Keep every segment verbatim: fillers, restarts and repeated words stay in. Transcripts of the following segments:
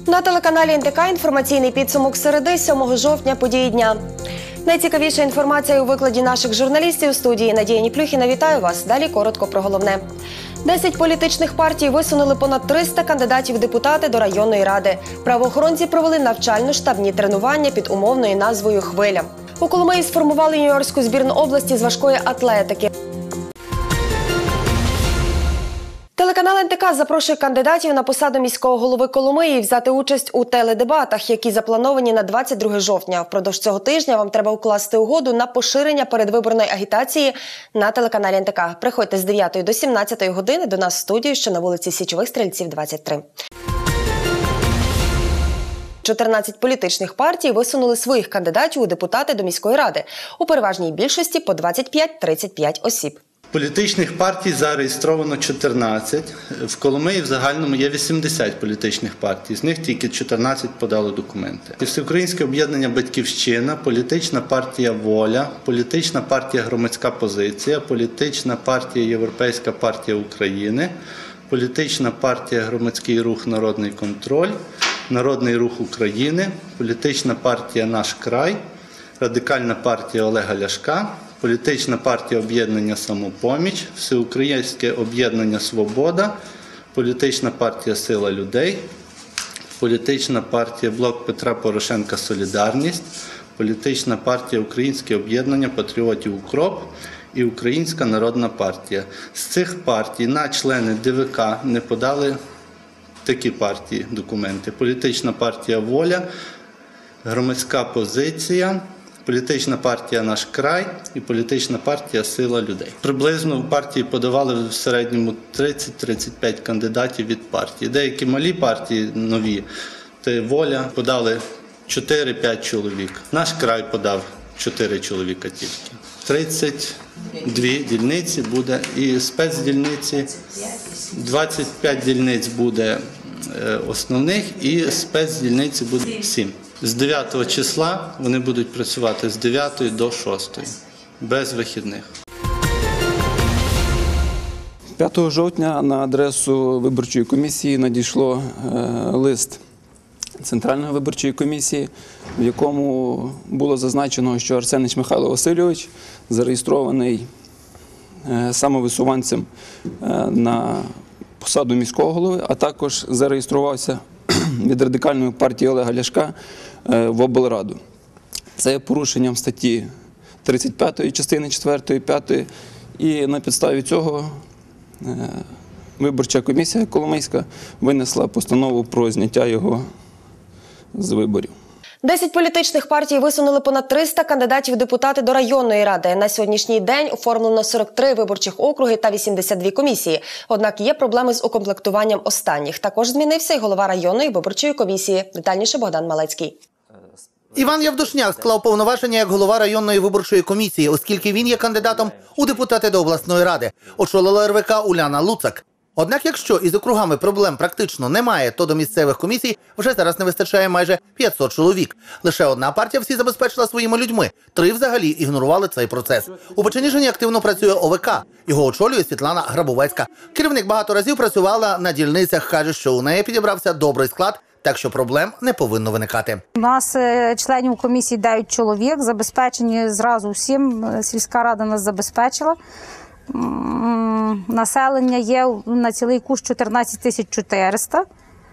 На телеканалі ен те ка інформаційний підсумок середи, сьомого жовтня, події дня. Найцікавіша інформація у викладі наших журналістів у студії. Надія Ніплюхіна, вітаю вас. Далі коротко про головне. Десять політичних партій висунули понад триста кандидатів в депутати до районної ради. Правоохоронці провели навчально-штабні тренування під умовною назвою «Хвиля». У Коломиї сформували юніорську збірну області з важкої атлетики. Телеканал ен те ка запрошує кандидатів на посаду міського голови Коломиї взяти участь у теледебатах, які заплановані на двадцять друге жовтня. Впродовж цього тижня вам треба укласти угоду на поширення передвиборної агітації на телеканалі ен те ка. Приходьте з дев'ятої до сімнадцятої години до нас в студію, що на вулиці Січових Стрільців, двадцять три. чотирнадцять політичних партій висунули своїх кандидатів у депутати до міської ради. У переважній більшості по двадцять п'ять - тридцять п'ять осіб. Політичних партій зареєстровано чотирнадцять. В Коломиї в загальному є вісімдесят політичних партій. З них тільки чотирнадцять подали документи. Всеукраїнське об'єднання «Батьківщина», політична партія «Воля», політична партія «Громадська позиція», політична партія «Європейська партія України», політична партія «Громадський рух Народний контроль», Народний рух України, політична партія «Наш край», Радикальна партія Олега Ляшка, політична партія «Об'єднання Самопоміч», Всеукраїнське об'єднання «Свобода», політична партія «Сила людей», політична партія «Блок Петра Порошенка Солідарність», політична партія «Українське об'єднання патріотів УКРОП» і Українська народна партія. З цих партій на члени де ве ка не подали такі партії документи: політична партія «Воля», Громадська позиція, політична партія «Наш край» і політична партія «Сила людей». Приблизно в партії подавали в середньому тридцять - тридцять п'ять кандидатів від партії. Деякі малі партії, нові, це «Воля», подали чотири - п'ять чоловік. «Наш край» подав чотири чоловіка тільки. тридцять дві дільниці буде і спецдільниці, двадцять п'ять дільниць буде основних і спецдільниці буде сім. З дев'ятого числа вони будуть працювати з дев'ятої до шостої, без вихідних. п'ятого жовтня на адресу виборчої комісії надійшло лист Центральної виборчої комісії, в якому було зазначено, що Арсенич Михайло Васильович зареєстрований самовисуванцем на посаду міського голови, а також зареєструвався від Радикальної партії Олега Ляшка в облраду. Це є порушенням статті тридцять п'ятої частини четвертої, п'ятої, і на підставі цього виборча комісія Коломийська винесла постанову про зняття його з виборів. Десять політичних партій висунули понад триста кандидатів в депутати до районної ради. На сьогоднішній день оформлено сорок три виборчих округи та вісімдесят дві комісії. Однак є проблеми з укомплектуванням останніх. Також змінився і голова районної виборчої комісії. Детальніше Богдан Малецький. Іван Явдошняк склав повноваження як голова районної виборчої комісії, оскільки він є кандидатом у депутати до обласної ради. Очолила ер ве ка Уляна Луцак. Однак, якщо із округами проблем практично немає, то до місцевих комісій вже зараз не вистачає майже п'ятсот чоловік. Лише одна партія всі забезпечила своїми людьми. Три взагалі ігнорували цей процес. У Печеніжині активно працює о ве ка. Його очолює Світлана Грабовецька. Керівник багато разів працювала на дільницях, каже, що у неї підібрався добрий склад, так що проблем не повинно виникати. У нас членів комісії дев'ять чоловік, забезпечені зразу всім. Сільська рада нас забезпечила. Населення є на цілий курс чотирнадцять тисяч чотириста.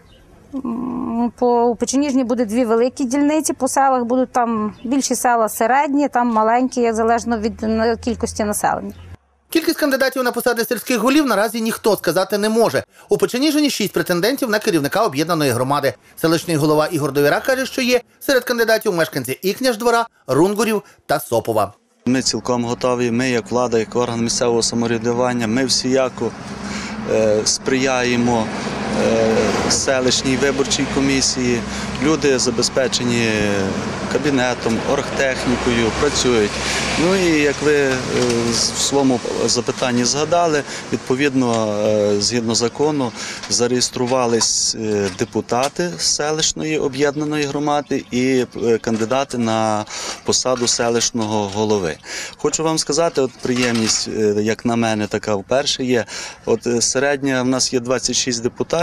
По Печеніжні буде дві великі дільниці, по селах будуть там більші села середні, там маленькі, залежно від кількості населення. Кількість кандидатів на посади сільських голів наразі ніхто сказати не може. У Печеніжині шість претендентів на керівника об'єднаної громади. Селищний голова Ігор Довіра каже, що є серед кандидатів мешканці і Княждвора, Рунгурів та Сопова. Ми цілком готові, ми як влада, як орган місцевого самоврядування, ми всіяко е, сприяємо е, селищній виборчій комісії. Люди забезпечені кабінетом, оргтехнікою, працюють. Ну і як ви е, в своєму запитанні згадали, відповідно, е, згідно закону, зареєструвались депутати селищної об'єднаної громади і е, кандидати на посаду селищного голови. Хочу вам сказати, от приємність, як на мене, така вперше є. От середня в нас є двадцять шість депутатів.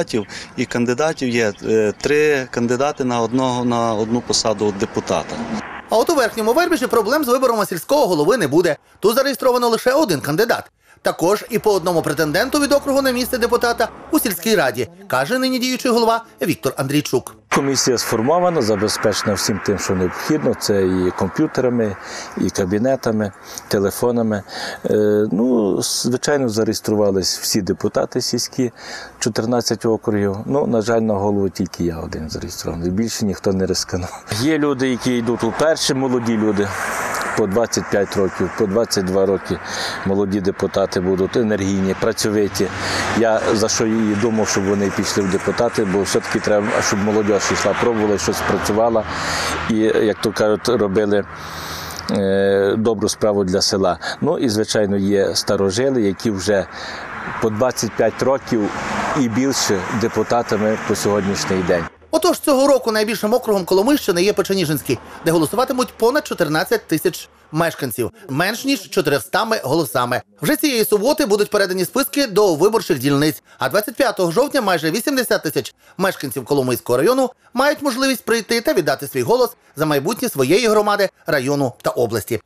кандидатів, і кандидатів є е, три кандидати на одного на одну посаду депутата. А от у Верхньому Вербіжі проблем з вибором сільського голови не буде. Тут зареєстровано лише один кандидат. Також і по одному претенденту від округу на місце депутата у сільській раді, каже нині діючий голова Віктор Андрійчук. Комісія сформована, забезпечена всім тим, що необхідно. Це і комп'ютерами, і кабінетами, телефонами. Ну, звичайно, зареєструвались всі депутати сільські, чотирнадцять округів. Ну, на жаль, на голову тільки я один зареєстрований. Більше ніхто не рискнув. Є люди, які йдуть уперше, молоді люди. По двадцять п'ять років, по двадцять два роки молоді депутати будуть енергійні, працьовиті. Я за що і думав, щоб вони пішли в депутати, бо все-таки треба, щоб молодь йшла, пробувала, щось працювала і, як то кажуть, робили е, добру справу для села. Ну і, звичайно, є старожили, які вже по двадцять п'ять років і більше депутатами по сьогоднішній день. Отож, цього року найбільшим округом Коломийщини є Печеніжинський, де голосуватимуть понад чотирнадцять тисяч мешканців, менш ніж чотириста голосами. Вже цієї суботи будуть передані списки до виборчих дільниць, а двадцять п'ятого жовтня майже вісімдесят тисяч мешканців Коломийського району мають можливість прийти та віддати свій голос за майбутнє своєї громади, району та області.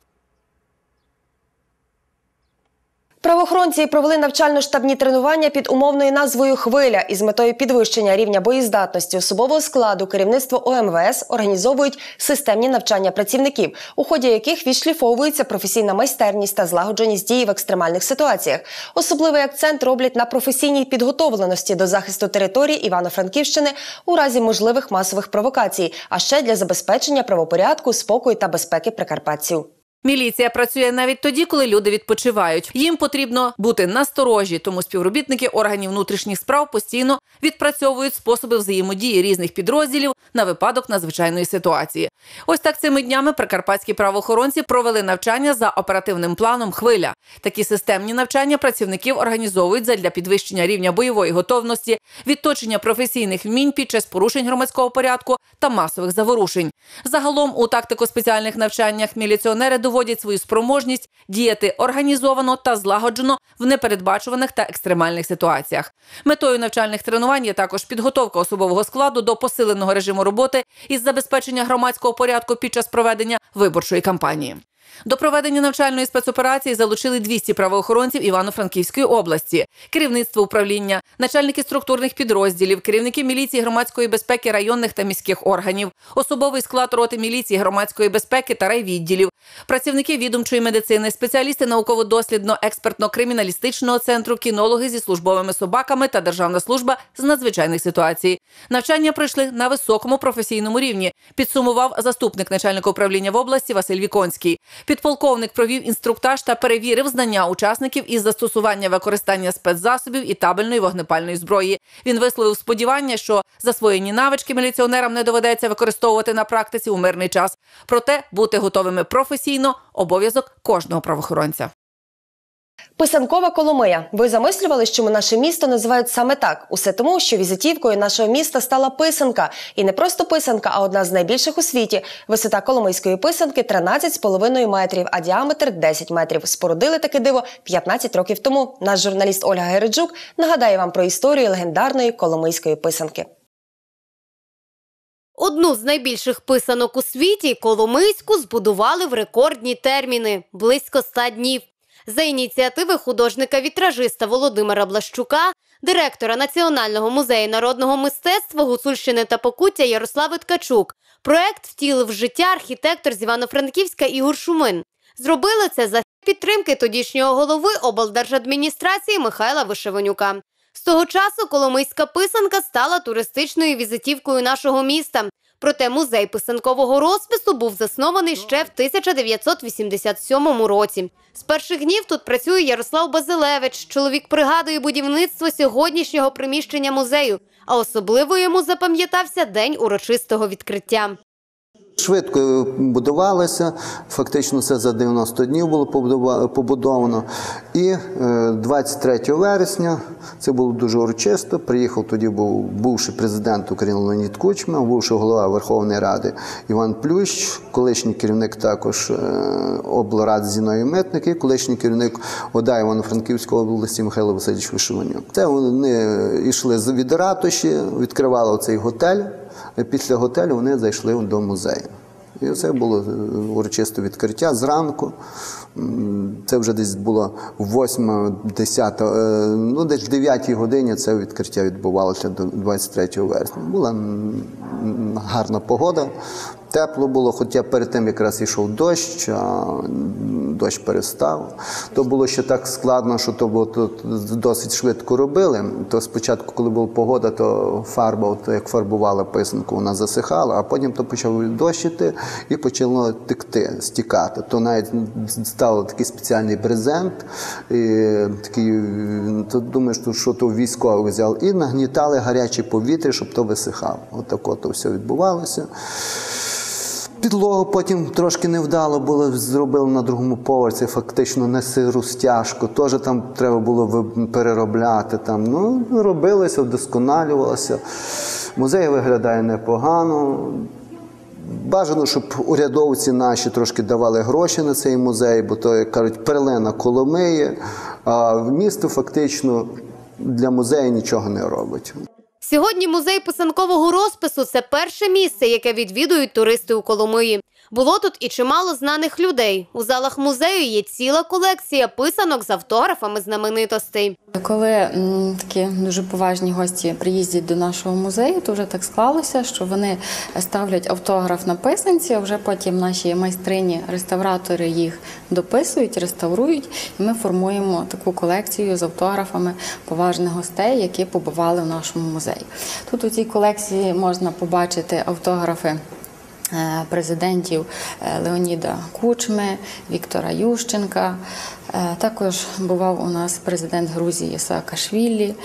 Правоохоронці провели навчально-штабні тренування під умовною назвою «Хвиля» із метою підвищення рівня боєздатності особового складу керівництво О Ем Ве Ес організовують системні навчання працівників, у ході яких відшліфовується професійна майстерність та злагодженість дії в екстремальних ситуаціях. Особливий акцент роблять на професійній підготовленості до захисту території Івано-Франківщини у разі можливих масових провокацій, а ще для забезпечення правопорядку, спокою та безпеки прикарпатців. Міліція працює навіть тоді, коли люди відпочивають. Їм потрібно бути насторожі, тому співробітники органів внутрішніх справ постійно відпрацьовують способи взаємодії різних підрозділів на випадок надзвичайної ситуації. Ось так цими днями прикарпатські правоохоронці провели навчання за оперативним планом «Хвиля». Такі системні навчання працівників організовують задля підвищення рівня бойової готовності, відточення професійних вмінь під час порушень громадського порядку та масових заворушень. Загалом у тактико-спеціальних навчаннях міліціонери доводять свою спроможність діяти організовано та злагоджено в непередбачуваних та екстремальних ситуаціях. Метою навчальних тренувань є також підготовка особового складу до посиленого режиму роботи із забезпечення громадського порядку під час проведення виборчої кампанії. До проведення навчальної спецоперації залучили двісті правоохоронців Івано-Франківської області, керівництво управління, начальники структурних підрозділів, керівники міліції громадської безпеки районних та міських органів, особовий склад роти міліції громадської безпеки та райвідділів, працівники відомчої медицини, спеціалісти науково-дослідно-експертно-криміналістичного центру, кінологи зі службовими собаками та Державна служба з надзвичайних ситуацій. Навчання пройшли на високому професійному рівні, підсумував заступник начальника управління в області Василь Віконський. Підполковник провів інструктаж та перевірив знання учасників із застосування використання спецзасобів і табельної вогнепальної зброї. Він висловив сподівання, що засвоєні навички міліціонерам не доведеться використовувати на практиці у мирний час. Проте бути готовими професійно – обов'язок кожного правоохоронця. Писанкова Коломия. Ви замислювали, чому наше місто називають саме так? Усе тому, що візитівкою нашого міста стала писанка. І не просто писанка, а одна з найбільших у світі. Висота коломийської писанки – тринадцять з половиною метрів, а діаметр – десять метрів. Спорудили таке диво п'ятнадцять років тому. Наш журналіст Ольга Гереджук нагадає вам про історію легендарної коломийської писанки. Одну з найбільших писанок у світі, коломийську, збудували в рекордні терміни – близько ста днів. За ініціативи художника-вітражиста Володимира Блащука, директора Національного музею народного мистецтва Гуцульщини та Покуття Ярослави Ткачук, проект втілив в життя архітектор з Івано-Франківська Ігор Шумин. Зробили це за підтримки тодішнього голови облдержадміністрації Михайла Вишевенюка. З того часу коломийська писанка стала туристичною візитівкою нашого міста. Проте музей писанкового розпису був заснований ще в тисяча дев'ятсот вісімдесят сьомому році. З перших днів тут працює Ярослав Базилевич. Чоловік пригадує будівництво сьогоднішнього приміщення музею, а особливо йому запам'ятався день урочистого відкриття. Швидко будувалося, фактично це за дев'яносто днів було побудовано. І двадцять третього вересня, це було дуже урочисто, приїхав тоді був бувший президент України Леонід Кучма, бувший голова Верховної Ради Іван Плющ, колишній керівник також облради Зіновій Митник і колишній керівник ОДА Івано-Франківської області Михайло Васильович Вишиванюк. Це вони йшли від ратуші, відкривали цей готель. Після готелю вони зайшли до музею. І це було урочисте відкриття зранку. Це вже десь було восьма-десята, ну десь в дев'ятій годині це відкриття відбувалося до двадцять третього вересня. Була гарна погода, тепло було, хоча перед тим якраз йшов дощ, а дощ перестав. То було ще так складно, що то було то досить швидко робили. То спочатку, коли була погода, то фарба, то як фарбувала писанку, вона засихала, а потім то почав дощити і почало текти, стікати. То навіть став такий спеціальний брезент, і такий, то думаєш, що то військовий взяв, і нагнітали гаряче повітря, щоб то висихало. Отако то все відбувалося. Підлогу потім трошки невдало було, зробили на другому поверсі, фактично не сиру стяжку, теж там треба було переробляти. Там. Ну, робилося, вдосконалювалося. Музей виглядає непогано. Бажано, щоб урядовці наші трошки давали гроші на цей музей, бо то, як кажуть, перлина Коломиї, а місто фактично для музею нічого не робить. Сьогодні музей писанкового розпису – це перше місце, яке відвідують туристи у Коломиї. Було тут і чимало знаних людей. У залах музею є ціла колекція писанок з автографами знаменитостей. Коли м, такі дуже поважні гості приїздять до нашого музею, то вже так склалося, що вони ставлять автограф на писанці, а вже потім наші майстрині, реставратори їх дописують, реставрують, і ми формуємо таку колекцію з автографами поважних гостей, які побували в нашому музеї. Тут у цій колекції можна побачити автографи президентів Леоніда Кучми, Віктора Ющенка. Також бував у нас президент Грузії Саакашвілі,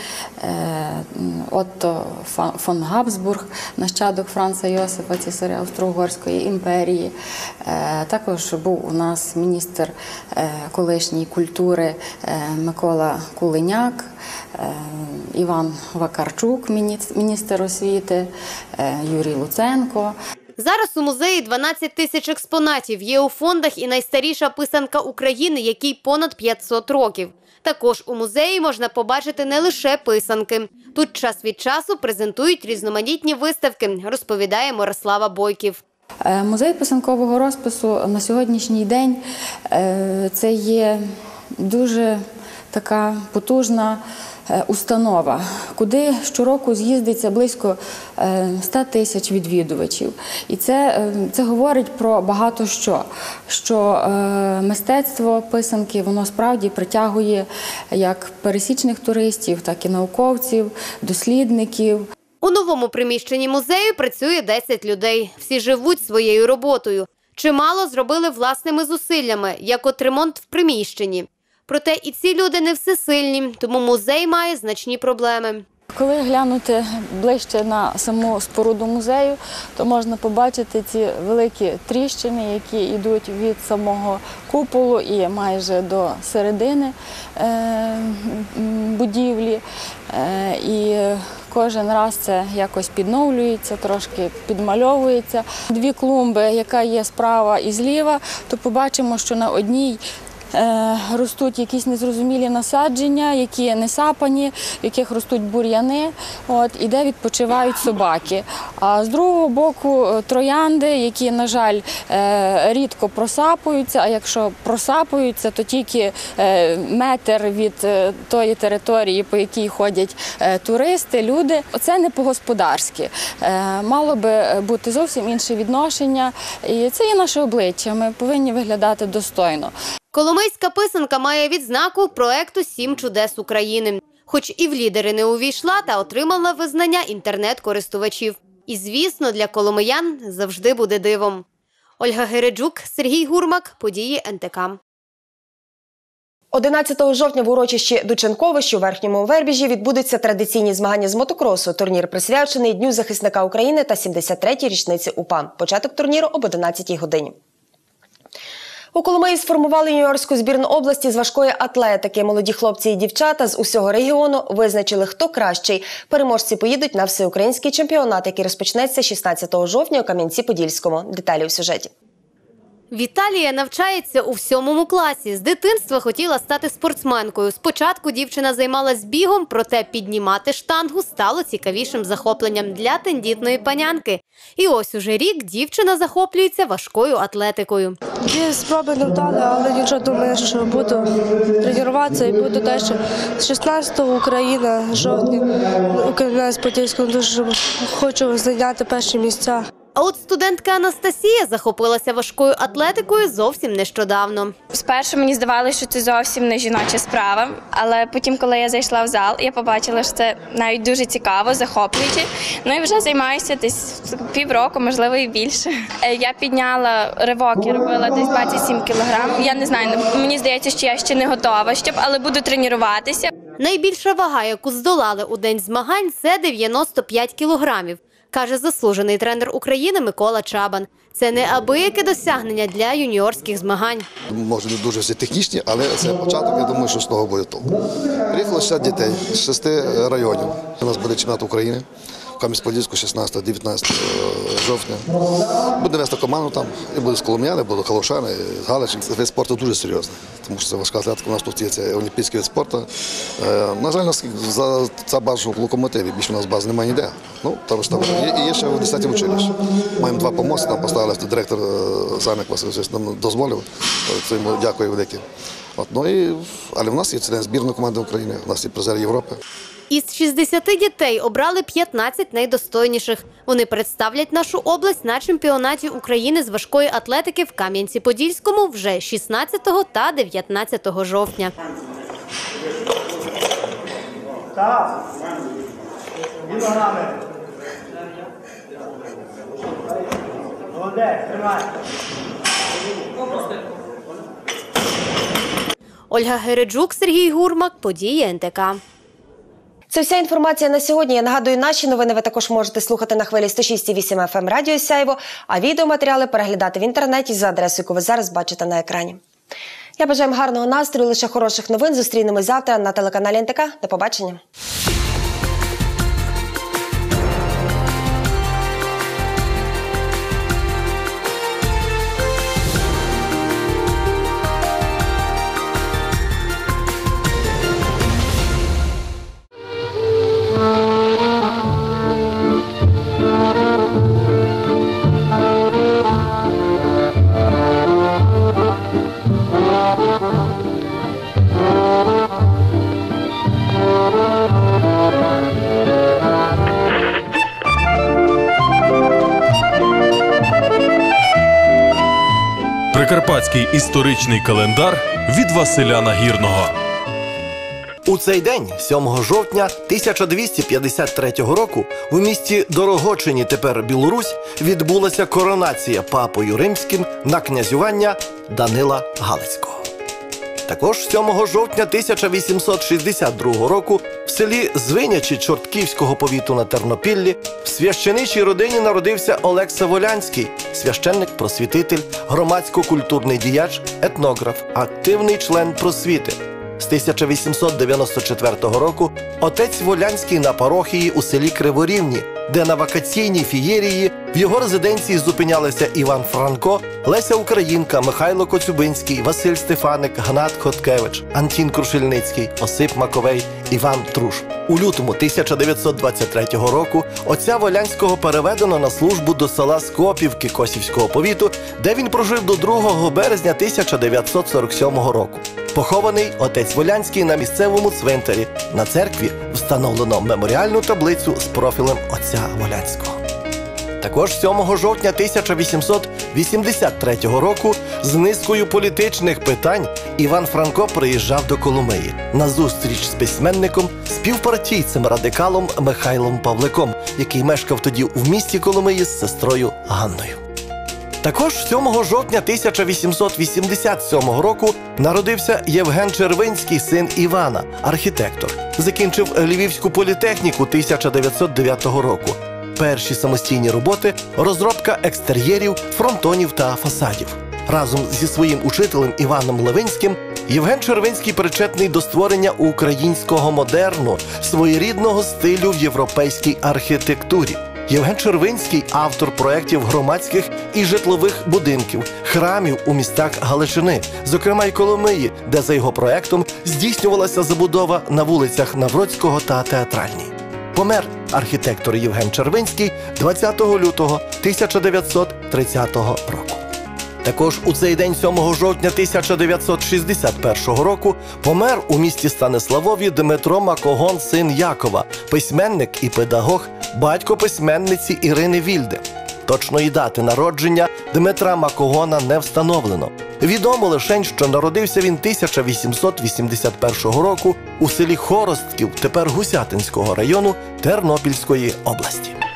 Отто фон Габсбург, нащадок Франца Йосифа, цісаря Австро-Угорської імперії. Також був у нас міністр колишньої культури Микола Кулиняк, Іван Вакарчук, міністр освіти, Юрій Луценко. Зараз у музеї дванадцять тисяч експонатів. Є у фондах і найстаріша писанка України, якій понад п'ятсот років. Також у музеї можна побачити не лише писанки. Тут час від часу презентують різноманітні виставки, розповідає Мирослава Бойків. Музей писанкового розпису на сьогоднішній день – це є дуже така потужна установа, куди щороку з'їздиться близько ста тисяч відвідувачів. І це, це говорить про багато що. Що мистецтво писанки, воно справді притягує як пересічних туристів, так і науковців, дослідників. У новому приміщенні музею працює десять людей. Всі живуть своєю роботою. Чимало зробили власними зусиллями, як от ремонт в приміщенні. Проте і ці люди не всесильні, тому музей має значні проблеми. Коли глянути ближче на саму споруду музею, то можна побачити ці великі тріщини, які йдуть від самого куполу і майже до середини будівлі. І кожен раз це якось підновлюється, трошки підмальовується. Дві клумби, яка є справа і зліва, то побачимо, що на одній ростуть якісь незрозумілі насадження, які не сапані, в яких ростуть бур'яни, от, і де відпочивають собаки. А з другого боку троянди, які, на жаль, рідко просапуються, а якщо просапуються, то тільки метр від тої території, по якій ходять туристи, люди. Оце не по-господарськи. Мало би бути зовсім інше відношення, і це є наше обличчя, ми повинні виглядати достойно. Коломийська писанка має відзнаку проекту «Сім чудес України». Хоч і в лідери не увійшла, та отримала визнання інтернет-користувачів. І, звісно, для коломиян завжди буде дивом. Ольга Гереджук, Сергій Гурмак, події ен те ка. одинадцятого жовтня в урочищі Дученковищі у Верхньому Вербіжі відбудуться традиційні змагання з мотокросу. Турнір присвячений Дню захисника України та сімдесят третій річниці УПА. Початок турніру об одинадцятій годині. У Коломиї сформували юніорську збірну області з важкої атлетики. Молоді хлопці і дівчата з усього регіону визначили, хто кращий. Переможці поїдуть на всеукраїнський чемпіонат, який розпочнеться шістнадцятого жовтня у Кам'янці-Подільському. Деталі у сюжеті. Віталія навчається у сьомому класі. З дитинства хотіла стати спортсменкою. Спочатку дівчина займалась бігом, проте піднімати штангу стало цікавішим захопленням для тендітної панянки. І ось уже рік дівчина захоплюється важкою атлетикою. Дві спроби не вдали, але нічого, думаю, що буду тренуватися і буду далі. З шістнадцятого Україна, жовтня, у Кам'янець-Подільському дуже хочу зайняти перші місця. А от студентка Анастасія захопилася важкою атлетикою зовсім нещодавно. Спершу мені здавалося, що це зовсім не жіноча справа, але потім, коли я зайшла в зал, я побачила, що це навіть дуже цікаво, захоплююче. Ну і вже займаюся десь півроку, можливо, і більше. Я підняла ривок, я робила десь двадцять сім кілограм. Я не знаю, мені здається, що я ще не готова, щоб, але буду тренуватися. Найбільша вага, яку здолали у день змагань, це дев'яносто п'ять кілограмів. Каже заслужений тренер України Микола Чабан. Це неабияке досягнення для юніорських змагань. Може, не дуже всі технічні, але це початок, я думаю, що з того буде толк. Приїхало шістдесят дітей з шести районів. У нас буде чемпіонат України в Кам'янці-Подільську шістнадцятого-дев'ятнадцятого жовтня. Буде вести команду там, і буде з коломияни, буде калушани, з Галичини. Це вид спорту дуже серйозний, тому що це важка атлетика, у нас тут є це олімпійський вид спорту. На жаль, у нас це база в Локомотиві, більше у нас бази немає ніде. Ну, там ж там є, є ще в десятому училищі. Маємо два помости, там поставили, директор Саник Васильович нам дозволив, це йому дякую велике. От, ну і, але в нас є член збірної команди України, у нас є призер Європи. Із шістдесяти дітей обрали п'ятнадцять найдостойніших. Вони представлять нашу область на чемпіонаті України з важкої атлетики в Кам'янці-Подільському вже шістнадцятого та дев'ятнадцятого жовтня. Ольга Гереджук, Сергій Гурмак, події ен те ка. Це вся інформація на сьогодні. Я нагадую, наші новини ви також можете слухати на хвилі сто шість і вісім еф ем Радіо Сяйво, а відеоматеріали переглядати в інтернеті за адресою, яку ви зараз бачите на екрані. Я бажаю вам гарного настрою, лише хороших новин. Зустрінемось завтра на телеканалі ен те ка. До побачення. Прикарпатський історичний календар від Василя Нагірного. У цей день, сьомого жовтня тисяча двісті п'ятдесят третього року, у місті Дорогочині, тепер Білорусь, відбулася коронація папою римським на князювання Данила Галицького. Також сьомого жовтня тисяча вісімсот шістдесят другого року в селі Звинячі Чортківського повіту на Тернопіллі в священичій родині народився Олег Саволянський, священник-просвітитель, громадсько-культурний діяч, етнограф, активний член просвіти. З тисяча вісімсот дев'яносто четвертого року отець Волянський на парохії у селі Криворівні, де на вакаційній фієрії в його резиденції зупинялися Іван Франко, Леся Українка, Михайло Коцюбинський, Василь Стефаник, Гнат Хоткевич, Антін Крушельницький, Осип Маковей, Іван Труш. У лютому тисяча дев'ятсот двадцять третього року отця Волянського переведено на службу до села Скопівки Косівського повіту, де він прожив до другого березня тисяча дев'ятсот сорок сьомого року. Похований отець Волянський на місцевому цвинтарі. На церкві встановлено меморіальну таблицю з профілем отця Волянського. Також сьомого жовтня тисяча вісімсот вісімдесят третього року з низкою політичних питань Іван Франко приїжджав до Коломиї на зустріч з письменником, співпартійцем-радикалом Михайлом Павликом, який мешкав тоді в місті Коломиї з сестрою Ганною. Також сьомого жовтня тисяча вісімсот вісімдесят сьомого року народився Євген Червинський, син Івана, архітектор. Закінчив Львівську політехніку тисяча дев'ятсот дев'ятого року. Перші самостійні роботи – розробка екстер'єрів, фронтонів та фасадів. Разом зі своїм учителем Іваном Левинським Євген Червинський причетний до створення українського модерну, своєрідного стилю в європейській архітектурі. Євген Червинський – автор проєктів громадських і житлових будинків, храмів у містах Галичини, зокрема й Коломиї, де за його проєктом здійснювалася забудова на вулицях Навроцького та Театральній. Помер архітектор Євген Червинський двадцятого лютого тисяча дев'ятсот тридцятого року. Також у цей день, сьомого жовтня тисяча дев'ятсот шістдесят першого року, помер у місті Станиславові Дмитро Макогон, син Якова, письменник і педагог, батько письменниці Ірини Вільде. Точної дати народження Дмитра Макогона не встановлено. Відомо лише, що народився він тисяча вісімсот вісімдесят першого року у селі Хоростків, тепер Гусятинського району Тернопільської області.